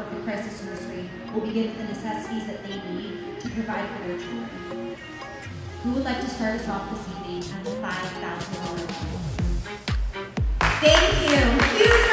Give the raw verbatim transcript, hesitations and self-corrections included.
of the Crisis Nursery will begin with the necessities that they need to provide for their children. Who would like to start us off this evening as a five thousand dollars? Thank you. Huge